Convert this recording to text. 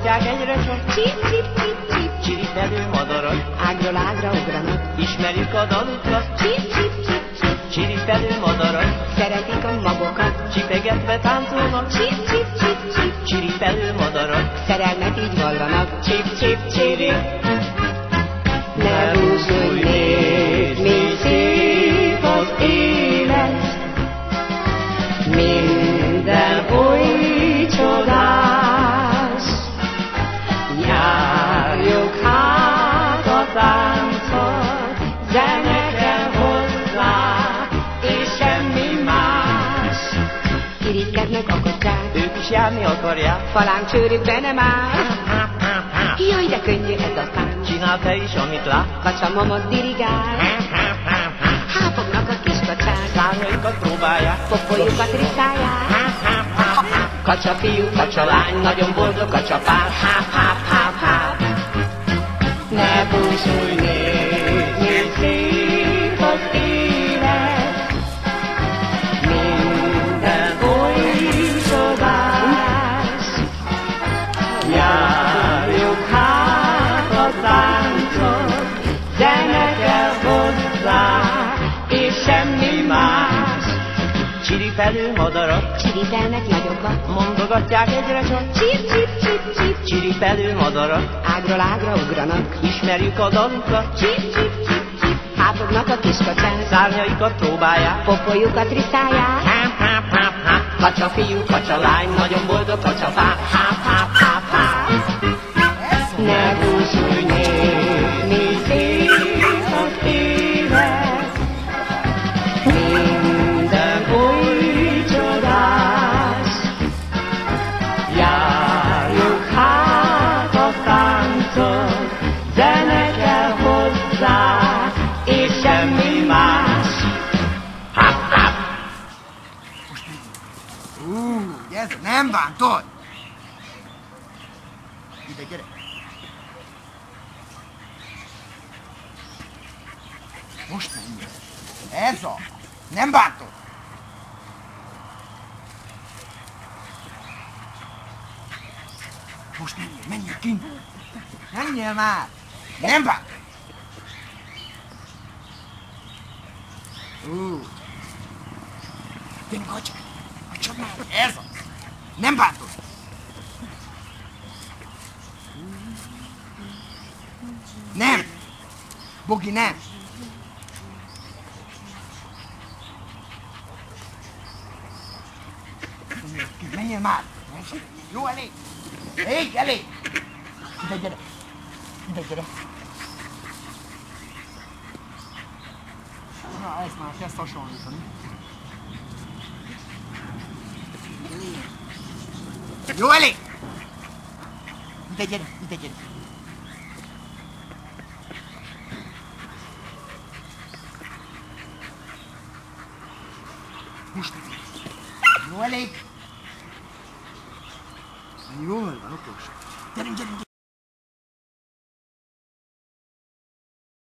Mondogatják egyre csak Csip, csip, csip, csip, csiripelő madarak, ágról ágra ugranak. ismerjük a dalukat. Csip, csip, csip, csip, Csiripelő madarak, szeretik a magokat. csipegetve táncolnak. Csip, csip, csip, csip, Csiripelő madarak, szerelmet így vallanak. csip, csip, csiri. Ne búsulj, nézd, mi szép az élet. Minden oly csodás. Járjuk hát a táncot, zene kell hozzá, és semmi más. Irigykednek a kockák, Ők is járni akarják. falánk csőrükbe nem áll. Jaj, de könnyű ez a tánc. Csinál te is, amit lát. Kacsa momot dirigál, hápognak a kis kacsák, Szárnyaikat próbálják. popoljukat riszálják. Kacsa fiú, kacsa lány, nagyon boldog kacsa pár, háp, háp, háp, háp. Ne búsulj, nézd, mi szép az élet. Minden oly csodás. Járjuk hát a táncot, zene kell hozzá, és semmi más. Csiripelő madarak, Csiripelnek nagyokat. mondogatják egyre csak Csip, csip, csip, csip, csiripelő madarak, ágról ágra ugranak. ismerjük a dalukat. Csip, csip, csip, csip, hápognak a kis kacsák, Szárnyaikat próbálják. popoljukat riszálják. Kacsa fiú, kacsa lány, nagyon boldog kacsa pár, háp, háp, háp, háp. Ne búsulj, nézd, mi szép az élet. Minden oly csodás. Járjuk hát a táncot, zene kell hozzá, és semmi más. Ez nem bántod! Ide, gyere! Most menjél! Ez a! Nem bántod! Most menjél kint! Menjél már! Nem bántod! Gyere, hagyjad! Hagyjad már! Ez a! Nem bántod! Nem! Bogi, nem! Menjél már! Jó, elég! Elég, elég! Ide, gyere! Ide, gyere! Na, ez már kezd hasonlítani. Jó, elég! Ide, gyere! Ide, gyere! Most jó, elég! Jól van, okos. Gyerünk, gyerünk, gyerünk!